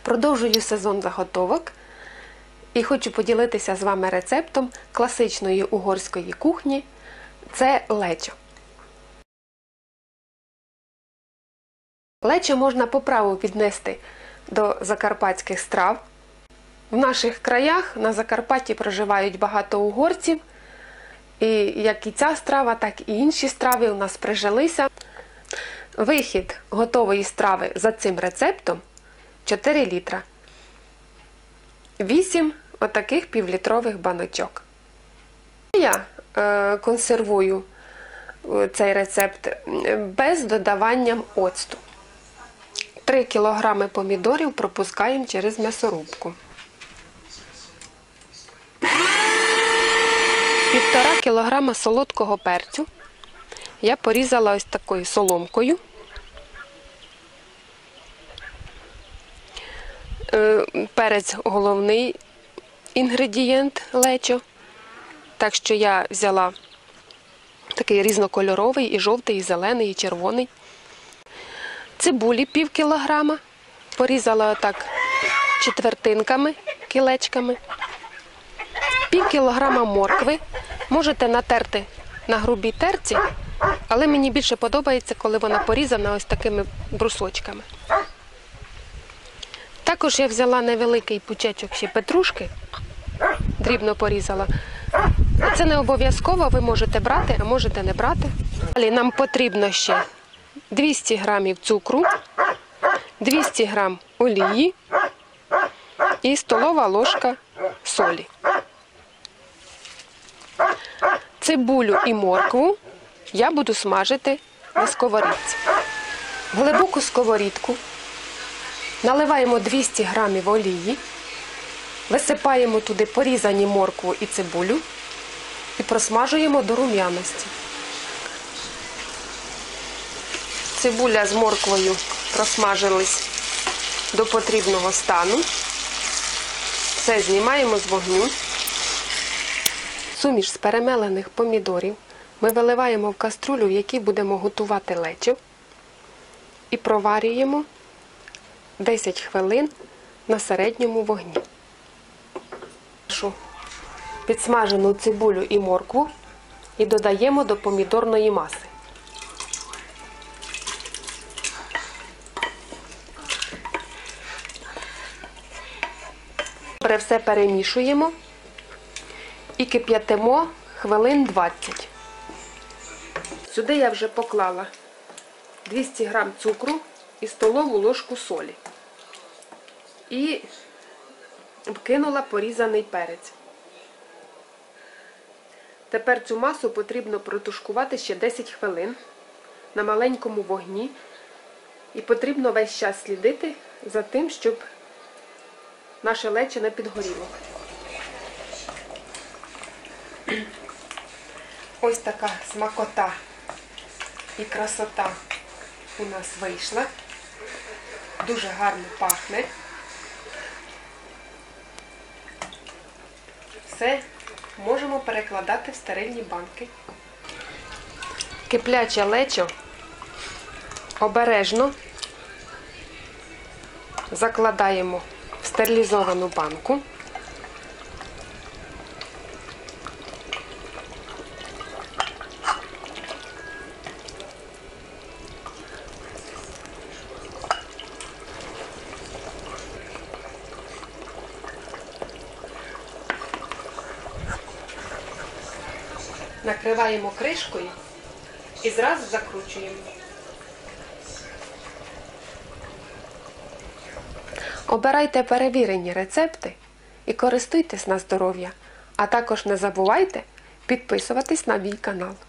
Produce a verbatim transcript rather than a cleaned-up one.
Продовжую сезон заготовок і хочу поділитися з вами рецептом класичної угорської кухні – це лечо. Лечо можна по праву віднести до закарпатських страв. В наших краях на Закарпатті проживають багато угорців, і як і ця страва, так і інші страви у нас прижилися. Вихід готової страви за цим рецептом – чотири літра. вісім отаких півлітрових баночок. Я е, консервую цей рецепт без додавання оцту. три кілограми помідорів пропускаємо через м'ясорубку. Півтора кілограма солодкого перцю я порізала ось такою соломкою. Перець – головний інгредієнт лечо, так що я взяла такий різнокольоровий, і жовтий, і зелений, і червоний. Цибулі пів кілограма, порізала отак четвертинками, кілечками. Пів кілограма моркви, можете натерти на грубій терці, але мені більше подобається, коли вона порізана ось такими брусочками. Також я взяла невеликий пучечок ще петрушки, дрібно порізала. Це не обов'язково, ви можете брати, а можете не брати. Далі нам потрібно ще двісті грамів цукру, двісті грам олії і столова ложка солі. Цибулю і моркву я буду смажити на сковорідці. В глибоку сковорідку наливаємо двісті грамів олії, висипаємо туди порізані моркву і цибулю і просмажуємо до рум'яності. Цибуля з морквою просмажились до потрібного стану. Все знімаємо з вогню. Суміш з перемелених помідорів ми виливаємо в каструлю, в якій будемо готувати лечо, і проварюємо десять хвилин на середньому вогні. Підсмажену цибулю і моркву і додаємо до помідорної маси. Добре все перемішуємо і кип'ятимо хвилин двадцять. Сюди я вже поклала двісті грам цукру і столову ложку солі. І вкинула порізаний перець. Тепер цю масу потрібно протушкувати ще десять хвилин на маленькому вогні. І потрібно весь час слідити за тим, щоб наше лечо не підгоріло. Ось така смакота і красота у нас вийшла. Дуже гарно пахне. Все можемо перекладати в стерильні банки. Кипляче лечо обережно закладаємо в стерилізовану банку. Накриваємо кришкою і зразу закручуємо. Обирайте перевірені рецепти і користуйтесь на здоров'я. А також не забувайте підписуватись на мій канал.